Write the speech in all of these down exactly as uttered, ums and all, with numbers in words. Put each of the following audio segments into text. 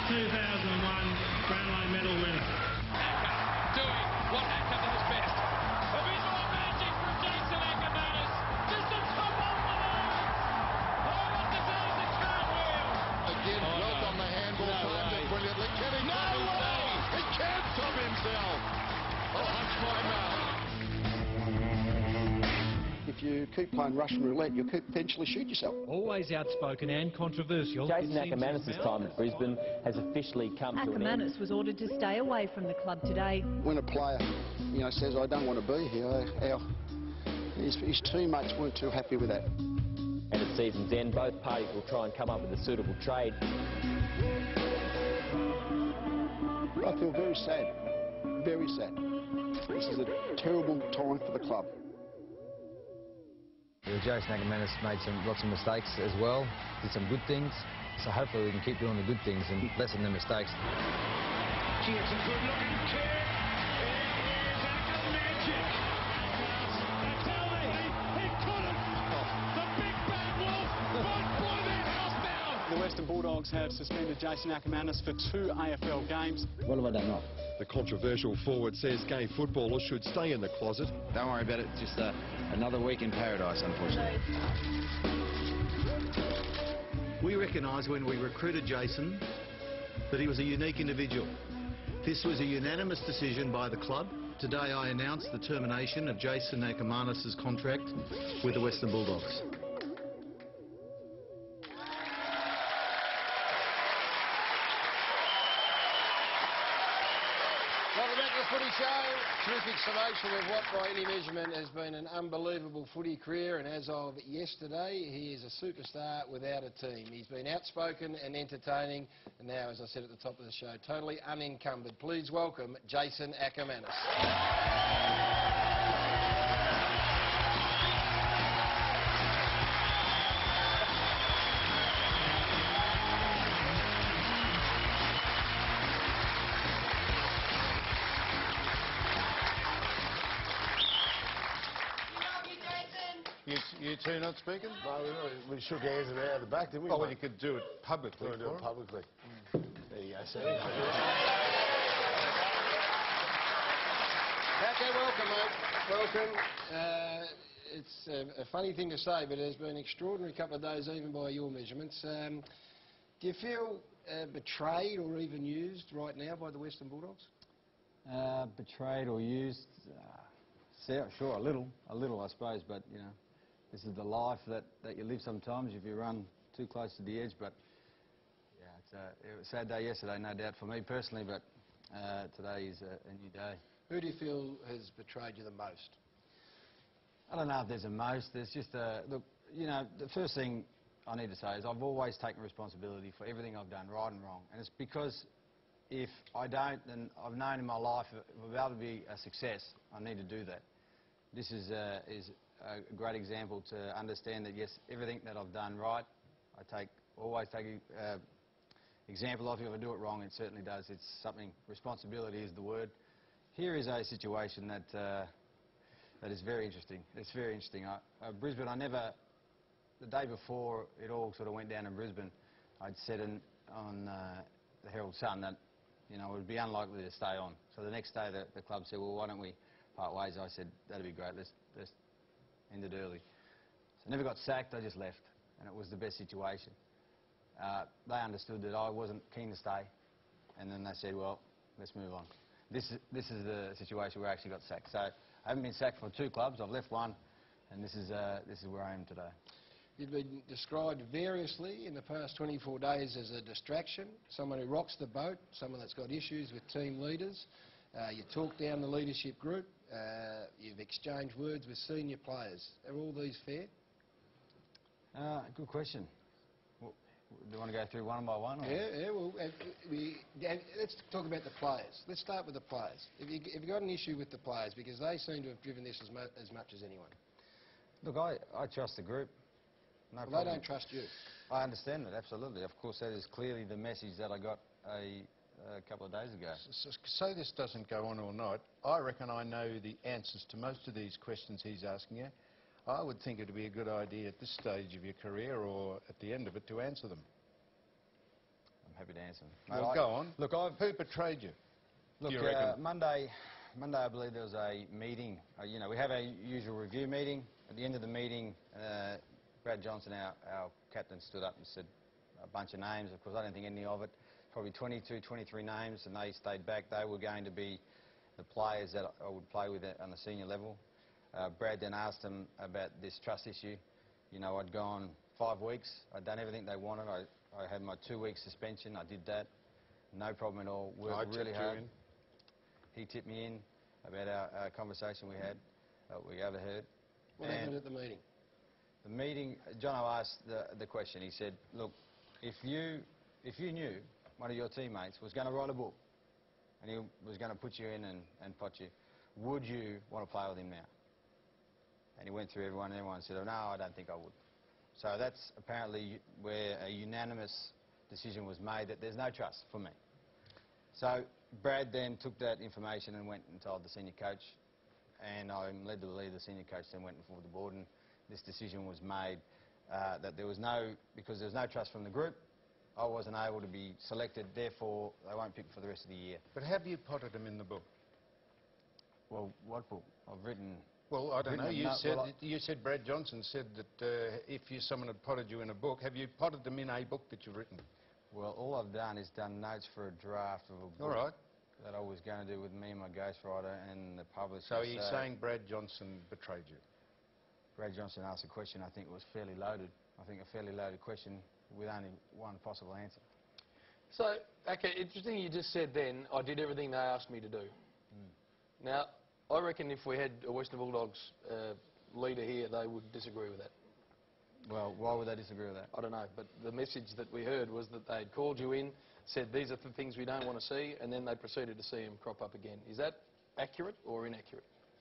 two thousand one Brownlow medal winner. Acker doing what Acker does best. A bit more magic from Jason Akermanis. Just a top on the line. Oh, what the hell is a cartwheel? Again, Oh, well no. done the handball, No timed way. it brilliantly. Can he No top himself? way. He can top himself. Oh, hush my mouth. If you keep playing Russian roulette, you'll keep potentially shoot yourself. Always outspoken and controversial. Jason Akermanis' time at Brisbane has officially come to an end. Akermanis was ordered to stay away from the club today. When a player, you know, says, I don't want to be here, our, his, his teammates weren't too happy with that. And at season's end, both parties will try and come up with a suitable trade. I feel very sad, very sad. This is a terrible time for the club. Yeah, Jason Akermanis made some lots of mistakes as well, did some good things, so hopefully we can keep doing the good things and lessen the mistakes. Gee, it's a good looking kick. It is Acker magic. I tell you, he, he couldn't. The big bad wolf won't blow their house down. The Western Bulldogs have suspended Jason Akermanis for two A F L games. What have I done wrong? The controversial forward says gay footballers should stay in the closet. Don't worry about it, just uh, another week in paradise, unfortunately. We recognised when we recruited Jason that he was a unique individual. This was a unanimous decision by the club. Today I announced the termination of Jason Akermanis' contract with the Western Bulldogs. Welcome back to the Footy Show. Terrific summation of what by any measurement has been an unbelievable footy career, and as of yesterday he is a superstar without a team. He's been outspoken and entertaining, and now, as I said at the top of the show, totally unencumbered. Please welcome Jason Akermanis. You, you two not speaking? No, we, we shook hands and out of the back, didn't we? Oh, well, you could do it publicly. We'll do it publicly. Mm. There you go, see? Okay, welcome, mate. Welcome. Uh, it's a, a funny thing to say, but it has been an extraordinary couple of days, even by your measurements. Um, do you feel uh, betrayed or even used right now by the Western Bulldogs? Uh, betrayed or used? Uh, sure, a little, a little, I suppose, but, you know, this is the life that, that you live sometimes if you run too close to the edge. But yeah, it's a, it was a sad day yesterday, no doubt, for me personally, but uh, today is a, a new day. Who do you feel has betrayed you the most? I don't know if there's a most. There's just a look. You know, the first thing I need to say is I've always taken responsibility for everything I've done, right and wrong, and it's because if I don't, then I've known in my life if I'm able to be a success, I need to do that. This is uh, is. a great example to understand that, yes, everything that I've done right, I take always take uh, example of. If I do it wrong, it certainly does. It's something, responsibility is the word. Here is a situation that uh, that is very interesting. It's very interesting. I, uh, Brisbane, I never, the day before it all sort of went down in Brisbane, I'd said in, on uh, the Herald Sun that, you know, it would be unlikely to stay on. So the next day the, the club said, well, why don't we part ways? I said, that'd be great. Let's, let's ended early. So I never got sacked, I just left, and it was the best situation. Uh, they understood that I wasn't keen to stay, and then they said, well, let's move on. This is, this is the situation where I actually got sacked. So I haven't been sacked for two clubs, I've left one, and this is, uh, this is where I am today. You've been described variously in the past twenty-four days as a distraction, someone who rocks the boat, someone that's got issues with team leaders. Uh, you talk down the leadership group. Uh, you've exchanged words with senior players. Are all these fair? Uh, good question. Well, do you want to go through one by one? Or? Yeah, yeah. Well, uh, we, uh, let's talk about the players. Let's start with the players. Have you, have you got an issue with the players? Because they seem to have driven this as, mu as much as anyone. Look, I, I trust the group. No well, problem. they don't trust you. I understand that, absolutely. Of course, that is clearly the message that I got a... a couple of days ago. So, so this doesn't go on all night. I reckon I know the answers to most of these questions he's asking you. I would think it would be a good idea at this stage of your career or at the end of it to answer them. I'm happy to answer them. Well, Mate, go I, on. Look, I've... Who betrayed you? Look, you uh, reckon? Monday, Monday, I believe there was a meeting. Uh, you know, we have our usual review meeting. At the end of the meeting, uh, Brad Johnson, our, our captain, stood up and said a bunch of names. Of course, I don't think any of it. Probably twenty-two, twenty-three names, and they stayed back. They were going to be the players that I would play with on the senior level. Uh, Brad then asked them about this trust issue. You know, I'd gone five weeks. I'd done everything they wanted. I, I had my two-week suspension. I did that. No problem at all. Worked I really tipped you hard. in. He tipped me in about our, our conversation we had, that we overheard. What and happened at the meeting? The meeting, Jono asked the, the question. He said, look, if you, if you knew one of your teammates was going to write a book and he was going to put you in and, and pot you, would you want to play with him now? And he went through everyone and everyone said, oh, no, I don't think I would. So that's apparently where a unanimous decision was made that there's no trust for me. So Brad then took that information and went and told the senior coach, and I'm led to believe the senior coach then went before the board, and this decision was made uh, that there was no, because there was no trust from the group, I wasn't able to be selected, therefore they won't pick for the rest of the year. But have you potted him in the book? Well, what book? I've written... Well, I don't know. You no, said, well, you said Brad Johnson said that uh, if you, someone had potted you in a book, have you potted them in a book that you've written? Well, all I've done is done notes for a draft of a book all right. that I was going to do with me and my ghostwriter and the publisher. So you're uh, saying Brad Johnson betrayed you? Brad Johnson asked a question I think was fairly loaded. I think a fairly loaded question with only one possible answer. So, okay, interesting you just said then, I did everything they asked me to do. Mm. Now, I reckon if we had a Western Bulldogs uh, leader here, they would disagree with that. Well, why would they disagree with that? I don't know, but the message that we heard was that they'd called you in, said these are the things we don't want to see, and then they proceeded to see them crop up again. Is that accurate or inaccurate?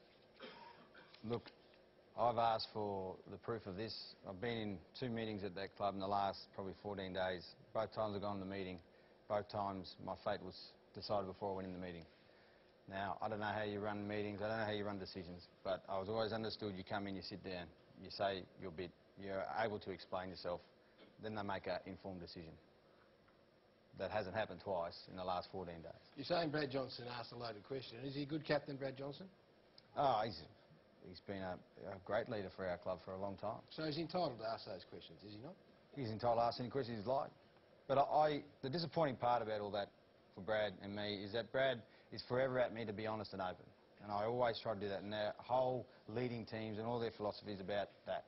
Look, I've asked for the proof of this. I've been in two meetings at that club in the last probably fourteen days. Both times I've gone to the meeting. Both times my fate was decided before I went in the meeting. Now, I don't know how you run meetings, I don't know how you run decisions, but I was always understood you come in, you sit down, you say your bit, you're able to explain yourself, then they make an informed decision. That hasn't happened twice in the last fourteen days. You're saying Brad Johnson asked a loaded question. Is he a good captain, Brad Johnson? Oh, he's, he's been a, a great leader for our club for a long time. So he's entitled to ask those questions, is he not? He's entitled to ask any questions he's like. But I, I, the disappointing part about all that for Brad and me is that Brad is forever at me to be honest and open. And I always try to do that. And their whole leading teams and all their philosophies about that.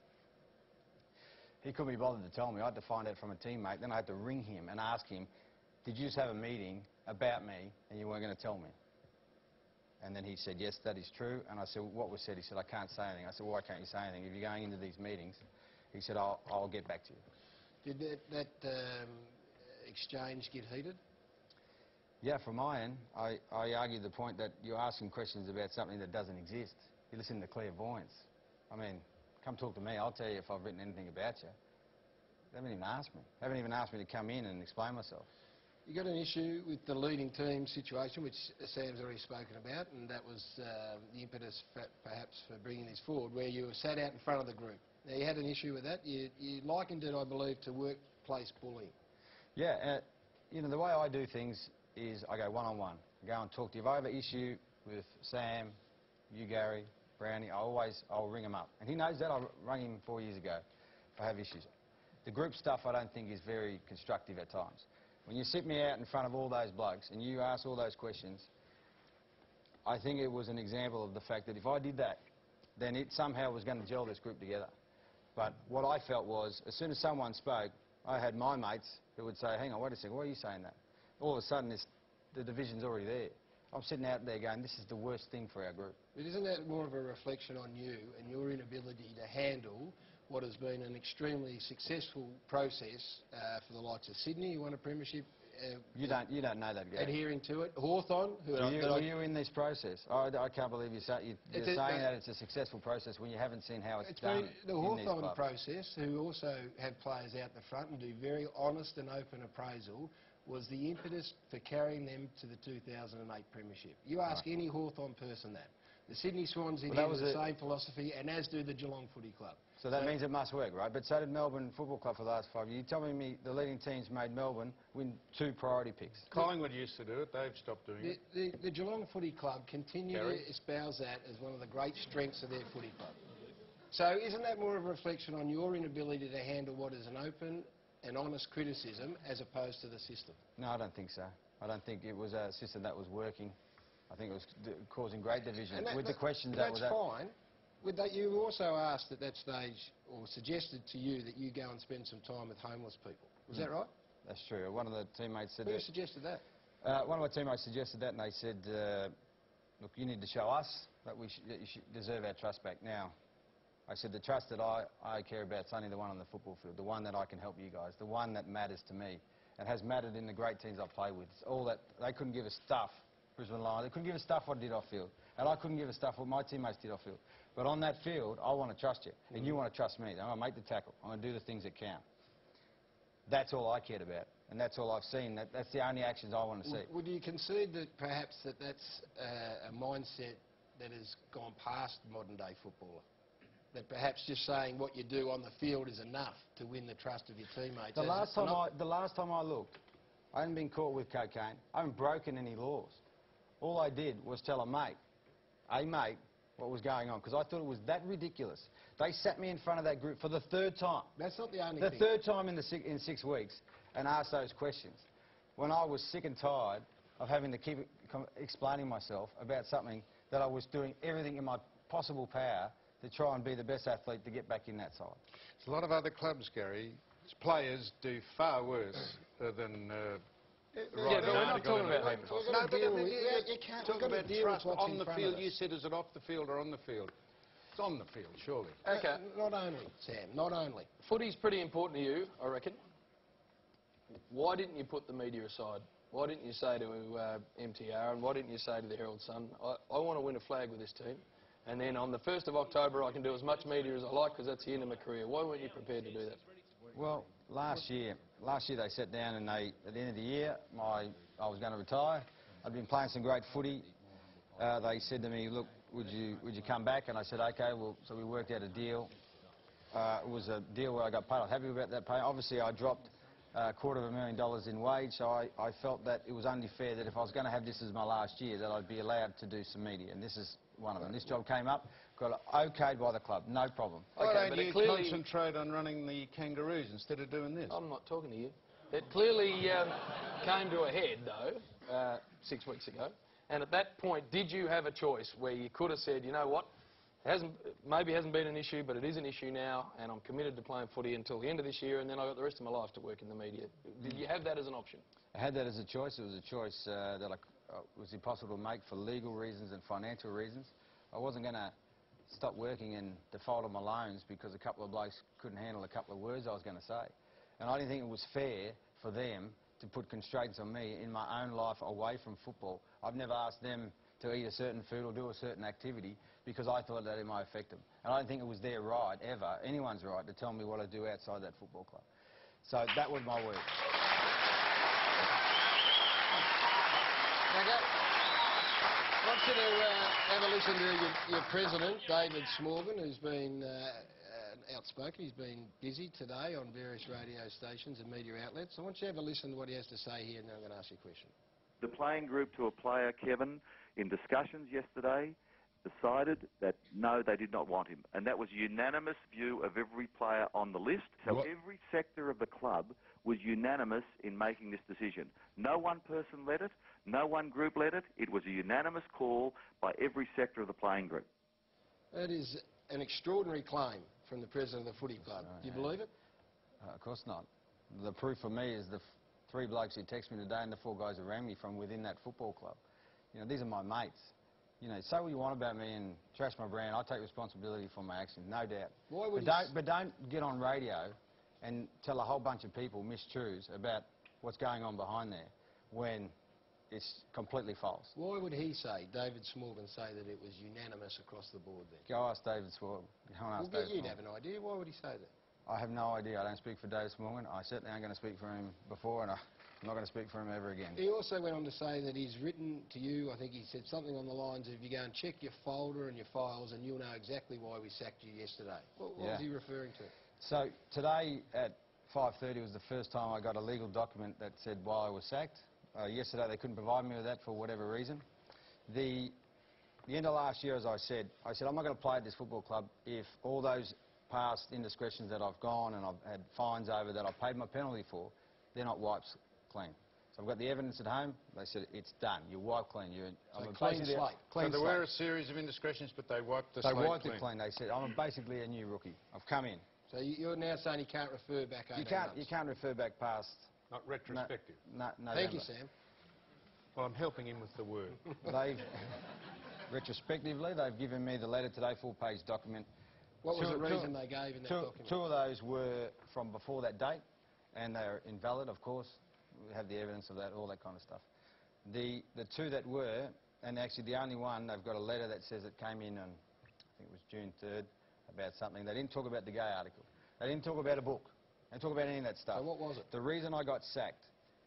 He couldn't be bothered to tell me. I had to find out from a teammate. Then I had to ring him and ask him, did you just have a meeting about me and you weren't going to tell me? And then he said, yes, that is true. And I said, well, what was said? He said, I can't say anything. I said, well, why can't you say anything? If you're going into these meetings, he said, I'll, I'll get back to you. Did that, that um, exchange get heated? Yeah, from my end, I, I argue the point that you're asking questions about something that doesn't exist. You listen to clairvoyance. I mean, come talk to me. I'll tell you if I've written anything about you. They haven't even asked me. They haven't even asked me to come in and explain myself. You got an issue with the leading team situation, which Sam's already spoken about, and that was uh, the impetus for, perhaps for bringing this forward, where you were sat out in front of the group. Now, you had an issue with that. You, you likened it, I believe, to workplace bullying. Yeah, uh, you know, the way I do things is I go one-on-one. I go and talk to you. If I have an issue with Sam, you, Gary, Brownie, I always, I'll ring him up. And he knows that. I rang him four years ago if I have issues. The group stuff I don't think is very constructive at times. When you sit me out in front of all those blokes and you ask all those questions, I think it was an example of the fact that if I did that, then it somehow was going to gel this group together. But what I felt was, as soon as someone spoke, I had my mates who would say, hang on, wait a second, why are you saying that? All of a sudden, this, the division's already there. I'm sitting out there going, this is the worst thing for our group. But isn't that more of a reflection on you and your inability to handle what has been an extremely successful process uh, for the likes of Sydney, who won a premiership? Uh, you don't, you don't know that, Gary. Adhering to it. Hawthorn, who were, I, you, were you in this process? I, I can't believe you say, you, you're it's saying a, that it's a successful process when you haven't seen how it's, it's done. Been the Hawthorn process, who also have players out the front and do very honest and open appraisal, was the impetus for carrying them to the two thousand eight premiership. You ask right. any Hawthorn person that. The Sydney Swans Well, adhere that to the was a- same philosophy, and as do the Geelong Footy Club. So that means it must work, right? But so did Melbourne Football Club for the last five years. You're telling me the leading teams made Melbourne win two priority picks? Collingwood used to do it. They've stopped doing The, it. the, the Geelong Footy Club continue Gary? to espouse that as one of the great strengths of their footy club. So isn't that more of a reflection on your inability to handle what is an open and honest criticism as opposed to the system? No, I don't think so. I don't think it was a system that was working. I think it was d causing great division. That, With the that, questions that that's was... fine. With that, you also asked at that stage, or suggested to you, that you go and spend some time with homeless people. Was Mm. that right? That's true. One of the teammates said Who that... suggested that? Uh, one of my teammates suggested that, and they said, uh, look, you need to show us that we sh that you should deserve our trust back. Now, I said the trust that I, I care about is only the one on the football field, the one that I can help you guys, the one that matters to me, and has mattered in the great teams I've played with. It's all that... They couldn't give a stuff, Brisbane Lions. They couldn't give a stuff what I did off field, and I couldn't give a stuff what my teammates did off field. But on that field, I want to trust you, and you want to trust me. I'm going to make the tackle. I'm going to do the things that count. That's all I cared about, and that's all I've seen. That, that's the only actions I want to see. Would, would you concede that perhaps that that's uh, a mindset that has gone past modern-day footballer? That perhaps just saying what you do on the field is enough to win the trust of your teammates? The As last, a- time I, the last time I looked, I hadn't been caught with cocaine. I haven't broken any laws. All I did was tell a mate, a mate, what was going on, because I thought it was that ridiculous. They sat me in front of that group for the third time. That's not the only The thing. third time in, the six, in six weeks, and asked those questions. When I was sick and tired of having to keep com explaining myself about something that I was doing everything in my possible power to try and be the best athlete to get back in that side. A lot of other clubs, Gary, players do far worse uh, than... Uh, Yeah, but we're not talking about homeless. No, but deal I mean, with- you- you you can't- talk we've got to about deal with trust what's on in the front field. of You us. said, is it off the field or on the field? It's on the field, surely. Okay. Uh, not only, Sam, not only. Footy's pretty important to you, I reckon. Why didn't you put the media aside? Why didn't you say to uh, M T R, and why didn't you say to the Herald Sun, I, I want to win a flag with this team, and then on the first of October I can do as much media as I like because that's the end of my career. Why weren't you prepared to do that? Well, last year, last year they sat down and they, at the end of the year, my, I was going to retire. I'd been playing some great footy. Uh, they said to me, look, would you, would you come back? And I said, okay, well, so we worked out a deal. Uh, it was a deal where I got paid. I was happy about that pay. Obviously, I dropped a quarter of a million dollars in wage, so I, I felt that it was only fair that if I was going to have this as my last year, that I'd be allowed to do some media, and this is one of them. This job came up, got okayed by the club, no problem. Why Okay, don't but you it clearly- concentrate on running the Kangaroos instead of doing this? I'm not talking to you. It clearly um, came to a head, though, uh, six weeks ago. And at that point, did you have a choice where you could have said, you know what, it hasn't, maybe it hasn't been an issue, but it is an issue now, and I'm committed to playing footy until the end of this year, and then I've got the rest of my life to work in the media. Did you have that as an option? I had that as a choice. It was a choice uh, that I, uh, was impossible to make for legal reasons and financial reasons. I wasn't going to stop working and default on my loans because a couple of blokes couldn't handle a couple of words I was going to say. And I didn't think it was fair for them to put constraints on me in my own life away from football. I've never asked them to eat a certain food or do a certain activity because I thought that it might affect them. And I don't think it was their right, ever, anyone's right, to tell me what I do outside that football club. So that was my word. Now, go, I want you to uh, have a listen to your, your president, David Smorgon, who's been uh, uh, outspoken. He's been busy today on various radio stations and media outlets. I want you to have a listen to what he has to say here, and then I'm going to ask you a question. The playing group to a player, Kevin, in discussions yesterday, decided that no, they did not want him. And that was a unanimous view of every player on the list. So What? every sector of the club was unanimous in making this decision. No one person led it, no one group led it. It was a unanimous call by every sector of the playing group. That is an extraordinary claim from the president of the footy club. Do you believe it? Uh, of course not. The proof for me is the f three blokes who texted me today and the four guys who rang me from within that football club. You know, these are my mates. You know, say what you want about me and trash my brand. I take responsibility for my actions, no doubt. Why But would you don't, s- but don't get on radio and tell a whole bunch of people mistruths about what's going on behind there when it's completely false. Why would he say, David Smorgon, say that it was unanimous across the board then? Go ask David Swore. Go and ask Well, David you'd Smorgon. have an idea. Why would he say that? I have no idea. I don't speak for David Smorgon. I certainly aren't going to speak for him before, and I, I'm not going to speak for him ever again. He also went on to say that he's written to you, I think he said something on the lines of, you go and check your folder and your files and you'll know exactly why we sacked you yesterday. What, what Yeah. was he referring to? So today at five thirty was the first time I got a legal document that said why I was sacked. Uh, yesterday they couldn't provide me with that for whatever reason. The, the end of last year, as I said, I said I'm not going to play at this football club if all those past indiscretions that I've gone and I've had fines over that I've paid my penalty for, they're not wiped clean. So I've got the evidence at home. They said it's done. You're wiped clean. You're So I'm clean basically a- slate. Clean so there slate. were a series of indiscretions, but they wiped the They slate wiped clean. it clean. They said I'm basically a new rookie. I've come in. So you- you're now saying you can't refer back You eighteen can't. months. You can't refer back past. Not retrospective. No, no, Thank you, November. Sam. Well, I'm helping him with the word. They've retrospectively they've given me the letter today, full-page document. What was Two- the two- reason they gave in that two, document? Two of those were from before that date, and they're invalid, of course. We have the evidence of that, all that kind of stuff. The the two that were, and actually the only one, they've got a letter that says it came in on, I think it was June third, about something. They didn't talk about the gay article. They didn't talk about a book. They didn't talk about any of that stuff. So what was it? The reason I got sacked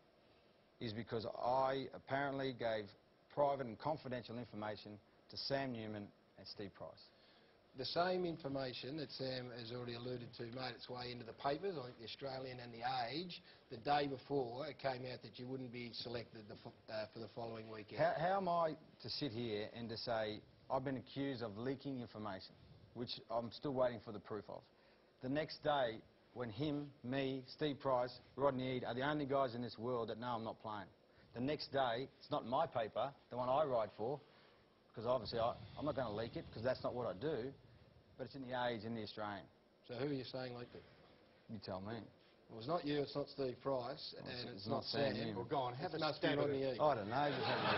is because I apparently gave private and confidential information to Sam Newman and Steve Price. The same information that Sam has already alluded to made its way into the papers, I think the Australian and the Age, the day before it came out that you wouldn't be selected the, fo- uh, for the following weekend. How, how am I to sit here and to say I've been accused of leaking information, which I'm still waiting for the proof of? The next day, when him, me, Steve Price, Rodney Eade are the only guys in this world that know I'm not playing. The next day, it's not my paper, the one I write for, because obviously I, I'm not going to leak it because that's not what I do, but it's in the Age, in the Australian. So who are you saying leaked it? You tell me. Well, it's not you, it's not Steve Price, Well, and it's it's, not not Sam Sam. Newman. Well, go on, have It a must be stab at Rodney it. Eade. I don't know. Just have a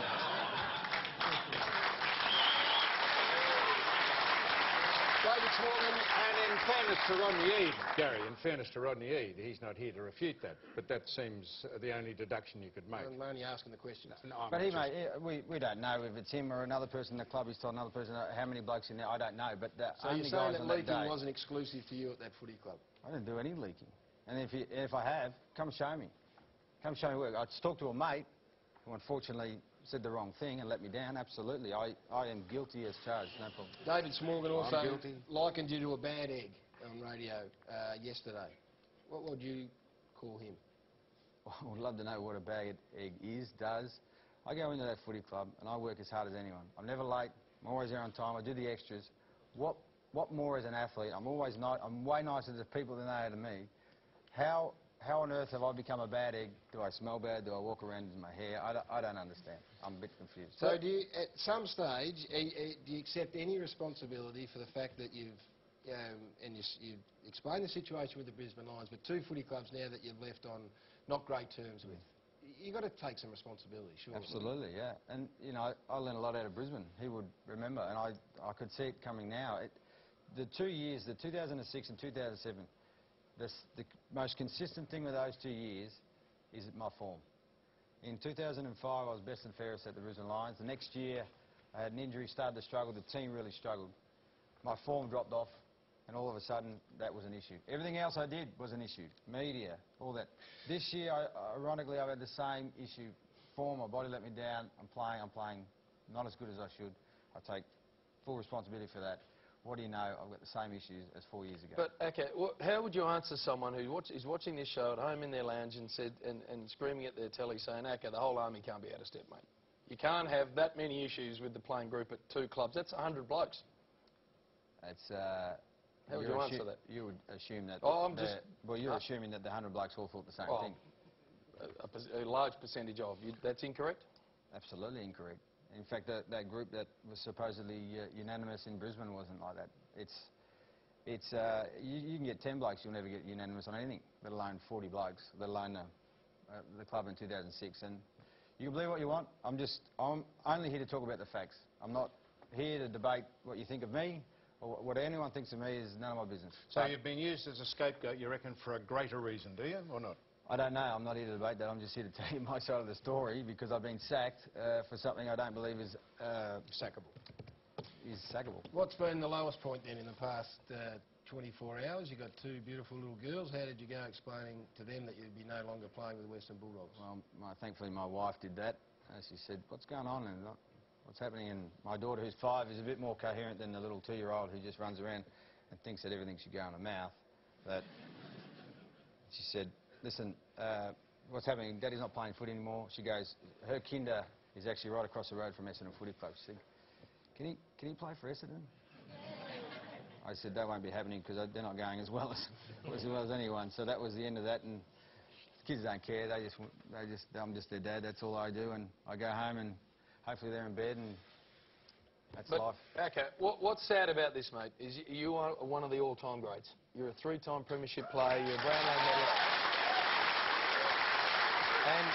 David Smallman. And in fairness to Rodney Eade, Gary, in fairness to Rodney Eade, he's not here to refute that, but that seems uh, the only deduction you could make. I'm only asking the questions. No, I'm But he, just- mate, yeah, we, we don't know if it's him or another person in the club. He's told another person uh, how many blokes in there. I don't know. But the So only you're saying guys that on that leaking day, wasn't exclusive to you at that footy club? I didn't do any leaking. And if, you, if I have, come show me. Come show me work. I talked to a mate who unfortunately said the wrong thing and let me down. Absolutely. I, I am guilty as charged. No problem. David Smorgan also I'm guilty. likened you to a bad egg on radio uh, yesterday. What would you call him? I would love to know what a bad egg is, does. I go into that footy club and I work as hard as anyone. I'm never late. I'm always there on time. I do the extras. What, what more as an athlete? I'm always ni I'm way nicer to the people than they are to me. How, how on earth have I become a bad egg? Do I smell bad? Do I walk around in my hair? I don't, I don't understand. I'm a bit confused. So do you, at some stage, eh, eh, do you accept any responsibility for the fact that you've, um, and you, s- you've explained the situation with the Brisbane Lions, but two footy clubs now that you've left on not great terms with? You've got to take some responsibility, sure. Absolutely, yeah. And, you know, I learned a lot out of Brisbane. He would remember, and I, I could see it coming now. It, the two years, the two thousand six and two thousand seven, the, s- the most consistent thing with those two years is my form. In two thousand five, I was best and fairest at the Brisbane Lions. The next year, I had an injury, started to struggle. The team really struggled. My form dropped off, and all of a sudden, that was an issue. Everything else I did was an issue. Media, all that. This year, I, ironically, I've had the same issue. Form, my body let me down. I'm playing, I'm playing not as good as I should. I take full responsibility for that. What do you know? I've got the same issues as four years ago. But, okay, what, how would you answer someone who watch, is watching this show at home in their lounge and, said, and, and screaming at their telly saying, okay, the whole army can't be out of step, mate. You can't have that many issues with the playing group at two clubs. That's one hundred blokes. It's, uh, How would you're you assu- answer that? You would assume that... Oh, I'm the- just- Well, you're uh, assuming that the one hundred blokes all thought the same Oh, thing. A, a, perc- a large percentage of. You, that's incorrect? Absolutely incorrect. In fact, that, that group that was supposedly uh, unanimous in Brisbane wasn't like that. It's, it's, uh, you, you can get ten blokes, you'll never get unanimous on anything, let alone forty blokes, let alone uh, uh, the club in two thousand six. And you can believe what you want. I'm just, I'm only here to talk about the facts. I'm not here to debate what you think of me, or what anyone thinks of me is none of my business. So But you've been used as a scapegoat, you reckon, for a greater reason, do you, or not? I don't know. I'm not here to debate that. I'm just here to tell you my side of the story because I've been sacked uh, for something I don't believe is uh, Sackable. is sackable. What's been the lowest point then in the past uh, twenty-four hours. You've got two beautiful little girls. How did you go explaining to them that you'd be no longer playing with the Western Bulldogs? Well, my, thankfully my wife did that. Uh, she said, what's going on and what's happening? And my daughter, who's five, is a bit more coherent than the little two-year-old who just runs around and thinks that everything should go in her mouth. But she said, listen, uh, what's happening? Daddy's not playing footy anymore. She goes, her kinder is actually right across the road from Essendon Footy Club. She said, can he, can he play for Essendon? I said, that won't be happening because they're not going as well as, as well as anyone. So that was the end of that. And the kids don't care. They just, they just, I'm just their dad. That's all I do. And I go home and hopefully they're in bed and that's but, life. Okay, what, what's sad about this, mate, is you, you are one of the all-time greats. You're a three-time premiership player. You're a Brownlow medalist. And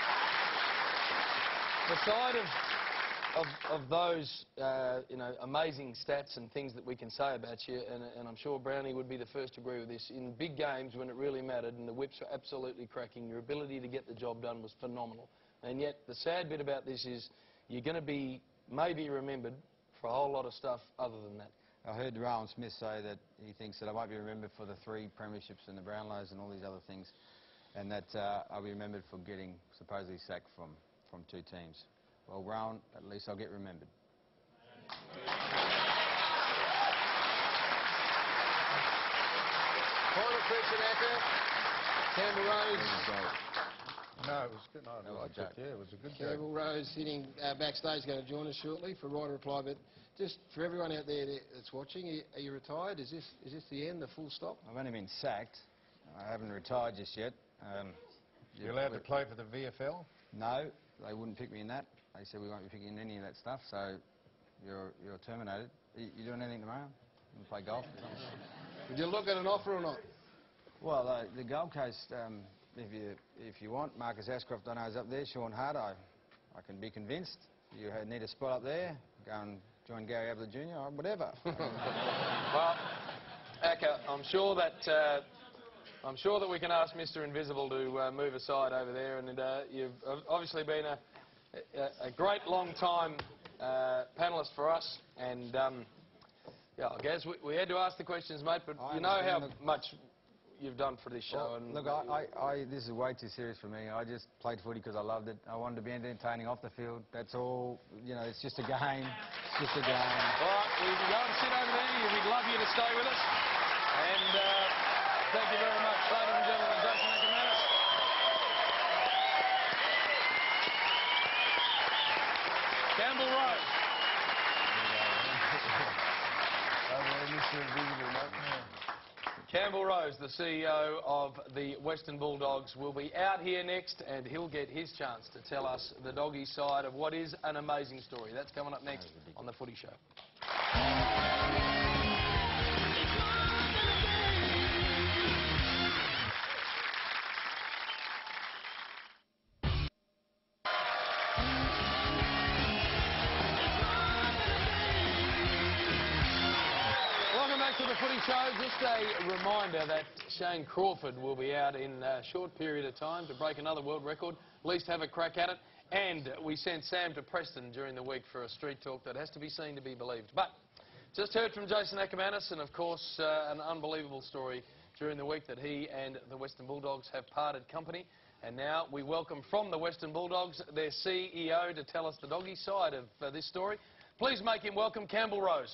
beside of Of, of those, uh, you know, amazing stats and things that we can say about you, and, and I'm sure Brownie would be the first to agree with this, in big games when it really mattered and the whips were absolutely cracking, your ability to get the job done was phenomenal. And yet the sad bit about this is you're going to be maybe remembered for a whole lot of stuff other than that. I heard Rowan Smith say that he thinks that I won't be remembered for the three premierships and the Brownlows and all these other things, and that uh, I'll be remembered for getting supposedly sacked from, from two teams. Well, Rowan, at least I'll get remembered. Final question, Acker. Campbell Rose. No, it was good. No, That was I a joke. took, yeah, it was a good Campbell joke. Rose sitting uh, backstage, going to join us shortly for right reply. But just for everyone out there that's watching, are you, are you retired? Is this is this the end, the full stop? I've only been sacked. I haven't retired just yet. Um, You're allowed to play for the V F L? No, they wouldn't pick me in that. They said we won't be picking any of that stuff, so you're, you're terminated. Are you, you doing anything tomorrow? You play golf or something? Would you look at an offer or not? Well, uh, the Gold Coast, um, if you if you want, Marcus Ashcroft, I know, is up there. Sean Hart, I, I can be convinced. You need a spot up there. Go and join Gary Ablett Junior or whatever. Well, Acker, I'm sure that uh, I'm sure that we can ask Mister Invisible to uh, move aside over there, and uh, you've obviously been a a, a great long time uh, panellist for us, and um, yeah, I guess we, we had to ask the questions, mate. But I you know how understand. much you've done for this show. Well, and look, I, I, I, this is way too serious for me. I just played footy because I loved it. I wanted to be entertaining off the field. That's all. You know, it's just a game. It's just a game. All right, we can go and sit over there. We'd love you to stay with us. And uh, thank you very much, ladies and gentlemen. Jason Akermanis. Campbell Rose. Campbell Rose, the C E O of the Western Bulldogs, will be out here next, and he'll get his chance to tell us the doggy side of what is an amazing story. That's coming up next on the Footy Show. To the Footy Show, just a reminder that Shane Crawford will be out in a short period of time to break another world record, at least have a crack at it. And we sent Sam to Preston during the week for a street talk that has to be seen to be believed. But just heard from Jason Akermanis, and of course uh, an unbelievable story during the week that he and the Western Bulldogs have parted company. And now we welcome from the Western Bulldogs their C E O to tell us the doggy side of uh, this story. Please make him welcome Campbell Rose.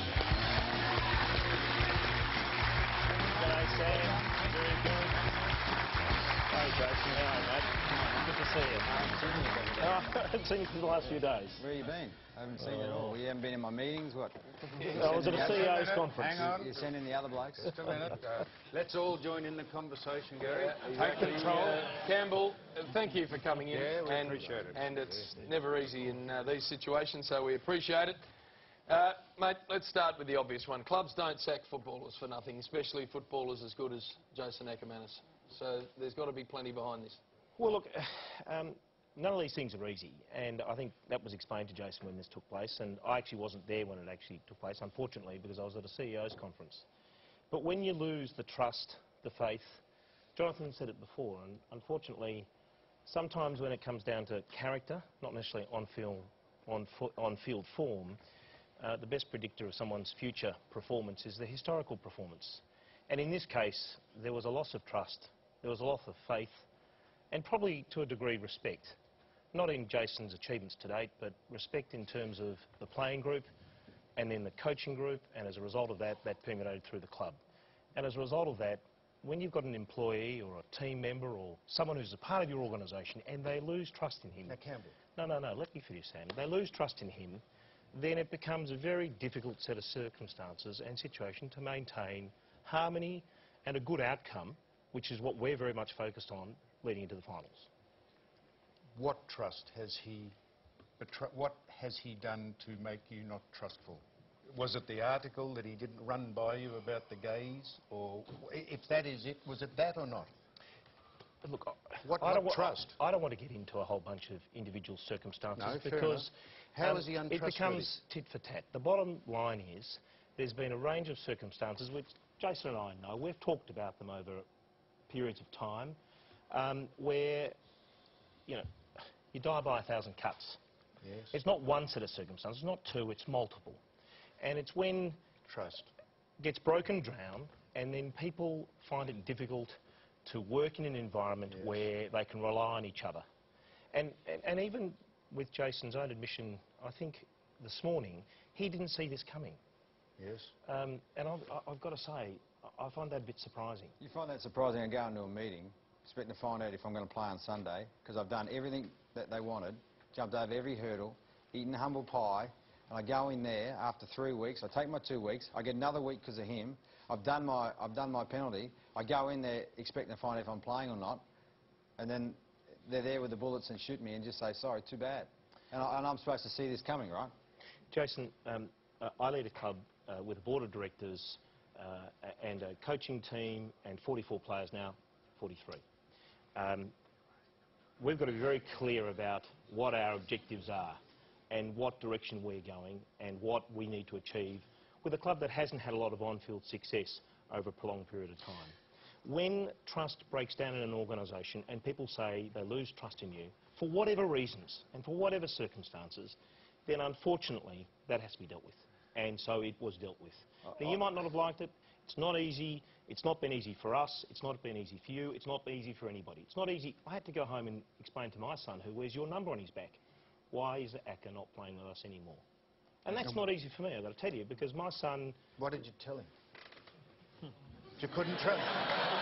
G'day, Sam. Very good. Hey, Jason. How are you, mate? Good to see you. I haven't seen you. Oh, I haven't seen you for the last few days. Where have you been? I haven't seen you at all. You haven't been in my meetings? What? I was at a C E O's conference. Hang on. You're sending the other blokes? Just a minute. Uh, let's all join in the conversation, Gary. Yeah, Take exactly. control. Uh, Campbell, uh, thank you for coming in. Yeah, we and, appreciate it. And it's never easy in uh, these situations, so we appreciate it. Uh, mate, let's start with the obvious one. Clubs don't sack footballers for nothing, especially footballers as good as Jason Akermanis. So there's got to be plenty behind this. Well, look, um, none of these things are easy, and I think that was explained to Jason when this took place, and I actually wasn't there when it actually took place, unfortunately, because I was at a C E O's conference. But when you lose the trust, the faith, Jonathan said it before, and unfortunately, sometimes when it comes down to character, not necessarily on-field on on-field form, Uh, the best predictor of someone's future performance is the historical performance. And in this case, there was a loss of trust, there was a loss of faith, and probably to a degree respect. Not in Jason's achievements to date, but respect in terms of the playing group and then the coaching group, and as a result of that, that permeated through the club. And as a result of that, when you've got an employee or a team member or someone who's a part of your organisation and they lose trust in him... Now, Campbell. No, no, no, let me finish, Sam. They lose trust in him, then it becomes a very difficult set of circumstances and situation to maintain harmony and a good outcome, which is what we're very much focused on leading into the finals. What trust has he... What has he done to make you not trustful? Was it the article that he didn't run by you about the gays? Or if that is it, was it that or not? Look, what, I, don't what trust? I, I don't want to get into a whole bunch of individual circumstances no, because How um, is he untrustworthy? It becomes tit for tat. The bottom line is there's been a range of circumstances which Jason and I know. We've talked about them over periods of time um, where, you know, you die by a thousand cuts. Yes. It's not one set of circumstances, not two, it's multiple. And it's when trust gets broken down and then people find it difficult to work in an environment yes. where they can rely on each other. And, and, and even with Jason's own admission, I think this morning, he didn't see this coming. Yes. Um, and I've, I've got to say, I find that a bit surprising. You find that surprising? I go into a meeting, expecting to find out if I'm going to play on Sunday, because I've done everything that they wanted, jumped over every hurdle, eaten humble pie, and I go in there after three weeks. I take my two weeks. I get another week because of him. I've done my I've done my penalty. I go in there expecting to find out if I'm playing or not, and then they're there with the bullets and shoot me and just say sorry, too bad. And, I, and I'm supposed to see this coming, right? Jason, um, uh, I lead a club uh, with a board of directors uh, and a coaching team and forty-four players now, forty-three. Um, we've got to be very clear about what our objectives are and what direction we're going and what we need to achieve with a club that hasn't had a lot of on-field success over a prolonged period of time. When trust breaks down in an organisation and people say they lose trust in you, for whatever reasons and for whatever circumstances, then unfortunately that has to be dealt with. And so it was dealt with. Uh, now, you might not have liked it. It's not easy. It's not been easy for us. It's not been easy for you. It's not been easy for anybody. It's not easy. I had to go home and explain to my son, who wears your number on his back, why is Aker not playing with us anymore? And that's not easy for me, I've got to tell you, because my son... What did you tell him? Hmm. You couldn't trust him?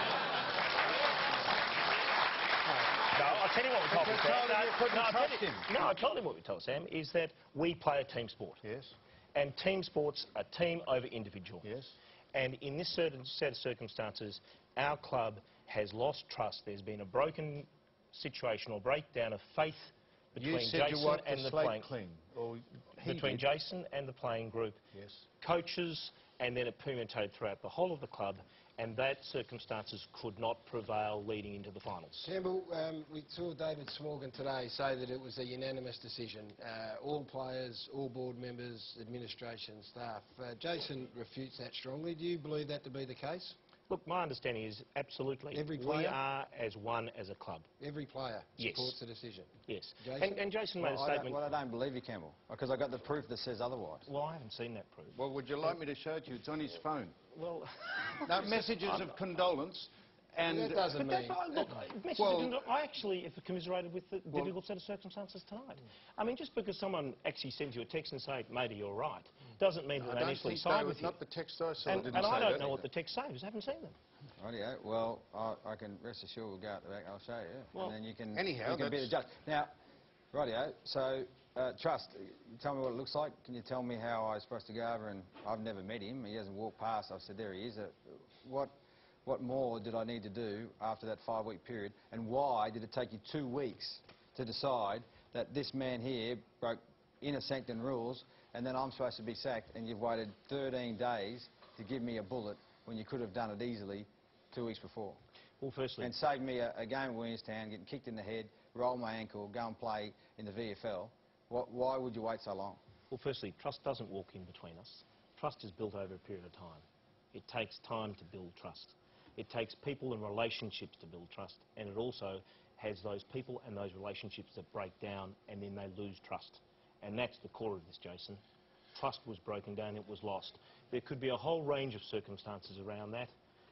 No, I'll tell you what we told him, Sam. No, you couldn't no, trust him. No, I told him what we told Sam, is that we play a team sport. Yes. And team sports are team over individual. Yes. And in this certain set of circumstances, our club has lost trust. There's been a broken situation or breakdown of faith between you said Jason you want and the the slate playing clean. Or between did. Jason and the playing group, yes. coaches, and then it permeated throughout the whole of the club, and that circumstances could not prevail leading into the finals. Campbell, um, we saw David Smorgan today say that it was a unanimous decision. Uh, all players, all board members, administration, staff. Uh, Jason refutes that strongly. Do you believe that to be the case? Look, my understanding is absolutely. Every player? We are as one as a club. Every player yes. supports the decision? Yes. Jason? And, and Jason made well, a statement... I well, I don't believe you, Campbell, because I got the proof that says otherwise. Well, I haven't seen that proof. Well, would you like me to show it to you? It's on his phone. Well... no, messages I'm, of condolence. And that doesn't but mean... That's, look, messages well, of condolence, I actually have commiserated with the well, difficult set of circumstances tonight. I mean, just because someone actually sends you a text and say, matey, you're right, doesn't mean that I they initially think side they with you. Not the text I saw and didn't and say I don't that know either. what the text says. I haven't seen them. Rightio. Well, I, I can rest assured we'll go out the back. I'll show you. Well, and then you can, anyhow, you can be the judge. Now, rightio. So, uh, Trust, tell me what it looks like. Can you tell me how I'm supposed to go over? And I've never met him. He hasn't walked past. I've said, there he is. Uh, what, what more did I need to do after that five-week period? And why did it take you two weeks to decide that this man here broke inner sanctum rules, and then I'm supposed to be sacked, and you've waited thirteen days to give me a bullet when you could have done it easily two weeks before? Well, firstly... And saved me a, a game at Williamstown, getting kicked in the head, roll my ankle, go and play in the V F L. What, why would you wait so long? Well, firstly, trust doesn't walk in between us. Trust is built over a period of time. It takes time to build trust. It takes people and relationships to build trust, and it also has those people and those relationships that break down and then they lose trust. And that's the core of this, Jason. Trust was broken down, it was lost. There could be a whole range of circumstances around that,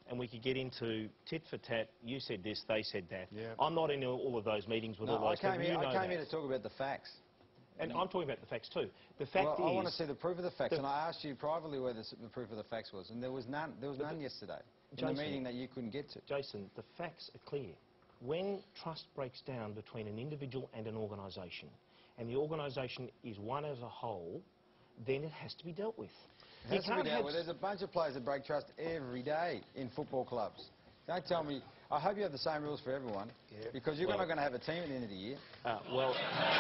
and we could get into tit for tat. You said this, they said that. Yeah. I'm not in all of those meetings with No, all I those came, people. here, You know I came that. here to talk about the facts. And I'm talking about the facts too. The fact well, is... I want to see the proof of the facts, the and I asked you privately where the, the proof of the facts was, and there was none. There was none the, yesterday in Jason, the meeting that you couldn't get to. Jason, the facts are clear. When trust breaks down between an individual and an organisation, and the organisation is one as a whole, then it has to be dealt with. It has to be dealt with. There's a bunch of players that break trust every day in football clubs. Don't tell me... I hope you have the same rules for everyone, yeah. because you're well, not going to have a team at the end of the year. Uh, well...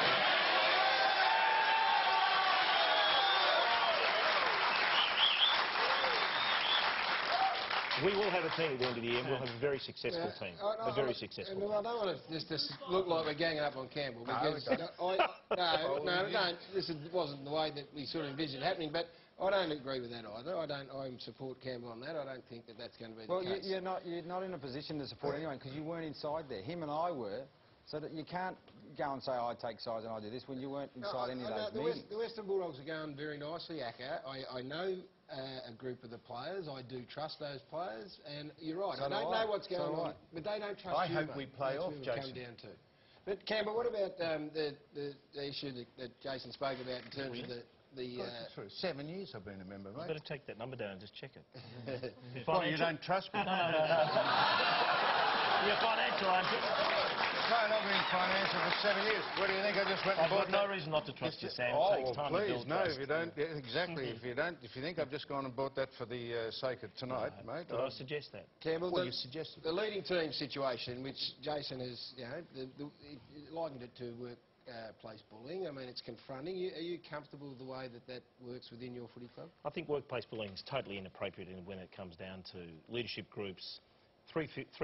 We will have a team at the end of the year, and we'll have a very successful yeah, team. I, I, a very I, successful and team. I don't want to just, just look like we're ganging up on Campbell, because no, I, no, no, no, this is, wasn't the way that we sort of envisioned happening, but I don't agree with that either. I don't I support Campbell on that. I don't think that that's going to be well, the case. Well, you're not, you're not in a position to support anyone, because you weren't inside there. Him and I were, so that you can't go and say, I take sides and I do this, when you weren't inside no, any I, of I those the meetings. West, the Western Bulldogs are going very nicely, Acker. I, I know uh, a group of the players. I do trust those players, and you're right. So I don't do know I. what's going so on, but they don't trust I you, hope mate. we play That's off, where we Jason. come down to. But, Campbell, what about um, the, the, the issue that, that Jason spoke about in terms of the... the uh, Seven years I've been a member, mate. You better take that number down and just check it. Well, you don't trust me? No, no, no, no. You're financial, aren't you? No, I've been financial for seven years. What do you think? I just went and I've bought got no that? reason not to trust you, Sam. Oh, it takes well, time to please, build no, trust. if you don't, yeah, exactly, if you don't, if you think I've just gone and bought that for the uh, sake of tonight, no, mate. Did I, I suggest that? Campbell, well, the, you suggested the leading team situation, which Jason has, you know, the, the, it, likened it to workplace bullying. I mean, it's confronting. You, are you comfortable with the way that that works within your footy club? I think workplace bullying is totally inappropriate when it comes down to leadership groups, three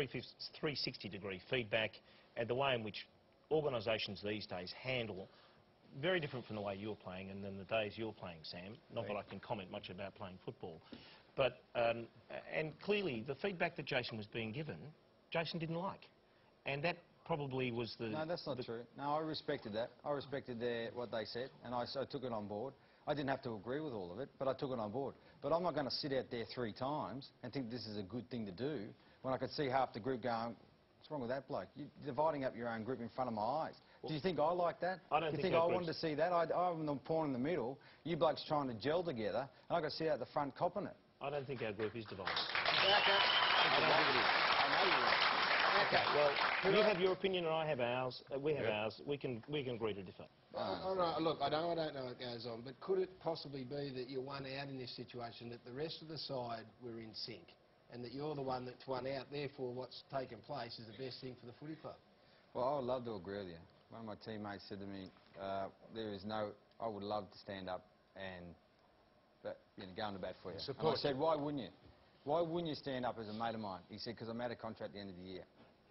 sixty degree feedback, and the way in which organisations these days handle, very different from the way you're playing and than the days you're playing, Sam. Not right. that I can comment much about playing football. But, um, and clearly, the feedback that Jason was being given, Jason didn't like. And that probably was the... No, that's not true. No, I respected that. I respected their, what they said, and I, so I took it on board. I didn't have to agree with all of it, but I took it on board. But I'm not going to sit out there three times and think this is a good thing to do when I could see half the group going, what's wrong with that bloke? You're dividing up your own group in front of my eyes. Do you think I like that? I don't you think think I wanted to see that? I, I'm the pawn in the middle. You blokes trying to gel together, and I've got to sit out the front copping it. I don't think our group is divided. Okay. I don't think it is. I know you are. Okay, well, you have your opinion and I have ours. Uh, we have yeah. ours. We can we can agree to differ. Uh, all right, look, I don't, I don't know what goes on, but could it possibly be that you're one out in this situation, that the rest of the side were in sync, and that you're the one that's one out, therefore what's taken place is the best thing for the footy club? Well, I would love to agree with you. One of my teammates said to me, uh, there is no... I would love to stand up and but, you know, go on the bat for you. And I said, why wouldn't you? Why wouldn't you stand up as a mate of mine? He said, because I'm out of contract at the end of the year.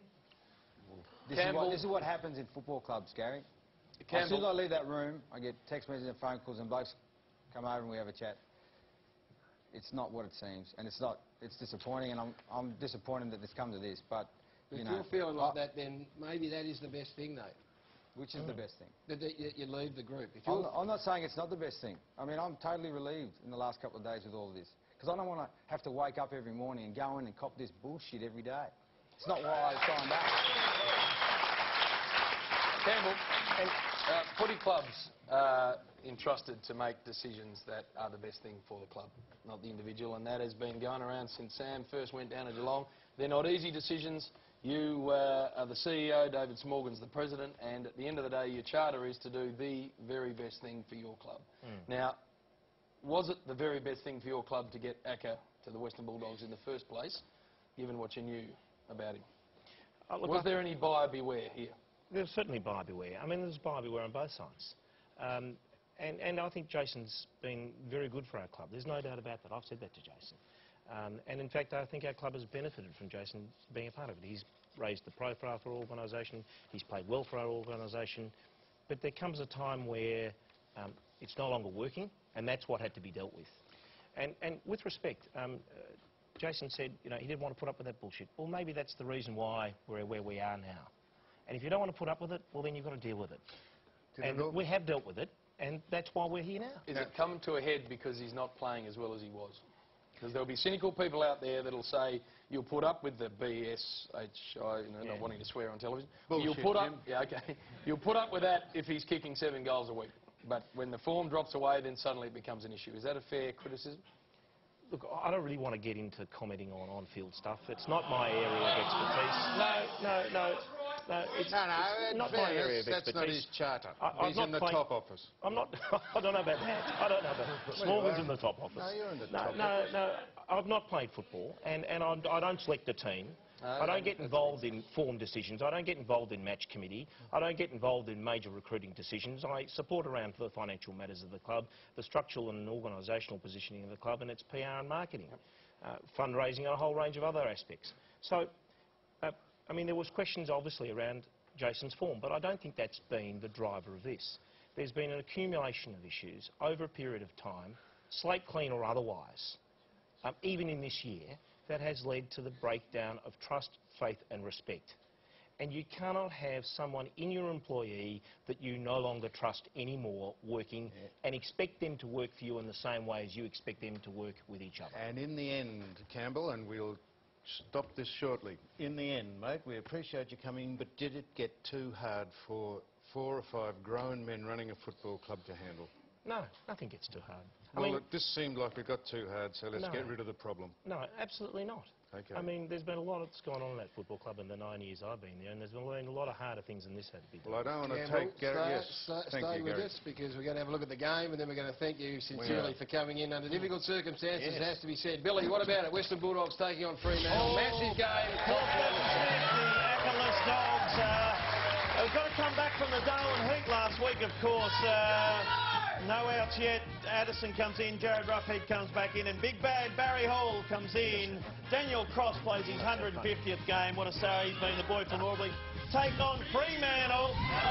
This is, what, this is what happens in football clubs, Gary. As soon as I leave that room, I get text messages and phone calls and blokes come over and we have a chat. It's not what it seems, and it's not. It's disappointing, and I'm, I'm disappointed that it's come to this, but, you if know... you're feeling like I, that, then maybe that is the best thing, though. Which is mm. the best thing? That, that you, you leave the group. If I'm, not, I'm not saying it's not the best thing. I mean, I'm totally relieved in the last couple of days with all of this, because I don't want to have to wake up every morning and go in and cop this bullshit every day. It's not why I signed up. Campbell, and, uh, footy clubs are entrusted to make decisions that are the best thing for the club, not the individual, and that has been going around since Sam first went down to Geelong. They're not easy decisions. You uh, are the C E O, David Smorgan's the president, and at the end of the day, your charter is to do the very best thing for your club. Mm. Now, was it the very best thing for your club to get Acker to the Western Bulldogs in the first place, given what you knew about him? Uh, look, was there any buyer beware here? There's certainly buyer beware. I mean, there's buyer beware on both sides. Um, and, and I think Jason's been very good for our club. There's no doubt about that. I've said that to Jason. Um, and in fact, I think our club has benefited from Jason being a part of it. He's raised the profile for our organisation. He's played well for our organisation. But there comes a time where um, it's no longer working, and that's what had to be dealt with. And, and with respect, um, uh, Jason said, you know, he didn't want to put up with that bullshit. Well, maybe that's the reason why we're where we are now. And if you don't want to put up with it, well, then you've got to deal with it. Did and it we have dealt with it, and that's why we're here now. Is it come to a head because he's not playing as well as he was? Because there'll be cynical people out there that'll say you'll put up with the B S H I, you know, Yeah. not wanting to swear on television. Bullshit, you'll put up, Jim. yeah, okay. You'll put up with that if he's kicking seven goals a week. But when the form drops away, then suddenly it becomes an issue. Is that a fair criticism? Look, I don't really want to get into commenting on on-field stuff. It's not my area of expertise. No, no, no. No, it's, No, no, it's not my area of that's expertise. not his charter. I, He's I'm in not the playing, top office. I'm not. I don't know about that. I don't know about that. Smallwood's in the top office. No, you're in the no, top no, office. No, I've not played football, and, and I'm, I don't select the team. No, I don't get that's involved in form decisions. I don't get involved in match committee. I don't get involved in major recruiting decisions. I support around the financial matters of the club, the structural and organisational positioning of the club, and its P R and marketing, uh, fundraising, and a whole range of other aspects. So, uh, I mean, there was questions obviously around Jason's form, but I don't think that's been the driver of this. There's been an accumulation of issues over a period of time, slate clean or otherwise, um, even in this year, that has led to the breakdown of trust, faith and respect. And you cannot have someone in your employee that you no longer trust anymore working yeah. and expect them to work for you in the same way as you expect them to work with each other. And in the end, Campbell, and we'll stop this shortly, in the end, mate, we appreciate you coming, but did it get too hard for four or five grown men running a football club to handle? No, nothing gets too hard. I Well, mean, it, this seemed like it got too hard, so let's no, get rid of the problem. No, absolutely not. Okay. I mean, there's been a lot that's gone on in that football club in the nine years I've been there, and there's been a lot of harder things than this had to be done. Well, I don't want to Campbell, take Gary. stay, Yes, stay, thank stay you, with Gary. us because we're going to have a look at the game, and then we're going to thank you sincerely for coming in under difficult circumstances. Yes. It has to be said. Billy, what about it? Western Bulldogs taking on Fremantle. Oh, Massive game. Top the Akermanis Dogs. Uh, they've got to come back from the Darwin heat last week, of course. Uh, No outs yet. Addison comes in, Jared Ruffhead comes back in, and big bad Barry Hall comes in. Daniel Cross plays his one hundred fiftieth game. What a star he's been, the boy from Aubrey. Take on Fremantle,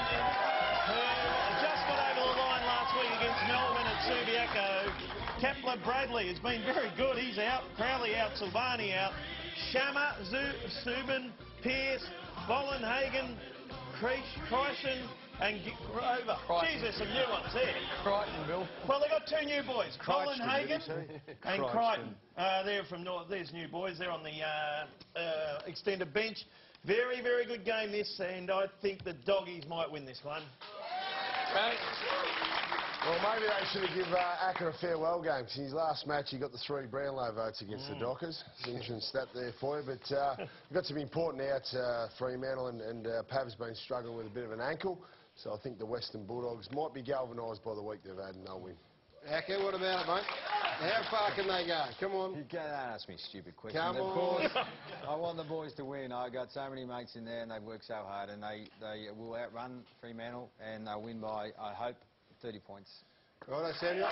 who just got over the line last week against Melbourne at Subiaco. Kepler Bradley has been very good. He's out. Crowley out. Silvani out. Shammer, Subin, Pearce, Vollenhagen, Kreischen, and Grover. Jeez, there's some new ones there. Crichton, Bill. Well, they've got two new boys, Colin Hagen and Crichton. Crichton. Uh, they're from North. There's new boys. They're on the uh, uh, extended bench. Very, very good game this, and I think the Doggies might win this one. Right. Well, maybe they should have given uh, Acker a farewell game, because his last match he got the three Brownlow votes against Mm. the Dockers. It's an interesting stat there for you, but uh, we've got some important outs, uh, Fremantle, and, and uh, Pav's been struggling with a bit of an ankle, so I think the Western Bulldogs might be galvanised by the week they've had and they'll win. Acker, what about it, mate? How far can they go? Come on. You can't ask me stupid questions. Come of on. course, I want the boys to win. I got so many mates in there and they work so hard, and they, they will outrun Fremantle and they'll win by, I hope, thirty points. Righto, Samuel.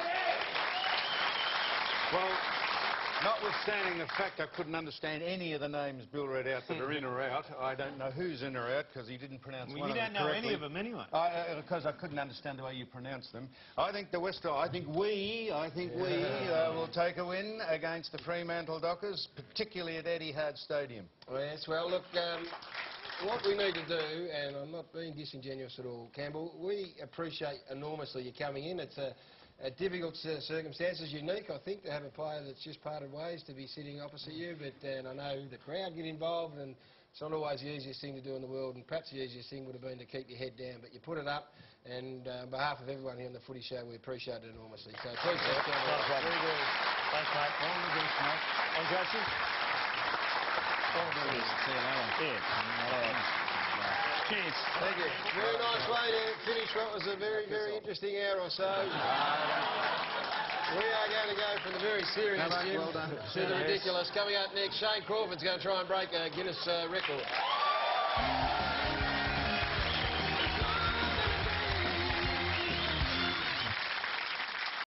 Well, notwithstanding the fact I couldn't understand any of the names Bill read out that are in or out, I don't know who's in or out because he didn't pronounce Well, one you of don't them know correctly. any of them anyway. Because I, I couldn't understand the way you pronounce them. I think the West, I think we, I think we uh, will take a win against the Fremantle Dockers, particularly at Etihad Stadium. Yes, well, look, um, what we need to do, and I'm not being disingenuous at all, Campbell, we appreciate enormously you coming in. It's a, a difficult uh, circumstances, unique, I think, to have a player that's just parted ways to be sitting opposite you, but uh, and I know the crowd get involved, and it's not always the easiest thing to do in the world, and perhaps the easiest thing would have been to keep your head down, but you put it up, and uh, on behalf of everyone here on the Footy Show, we appreciate it enormously. So please, yeah, Not a problem. very good. Thanks, mate. All the best, mate. And Jason? All the best. See you later. Yeah. Cheers. Thank you. Very nice way to finish what was a very, very interesting hour or so. We are going to go from the very serious, No, mate, Jim, well done. to the ridiculous. Coming up next, Shane Crawford's going to try and break a Guinness uh, record.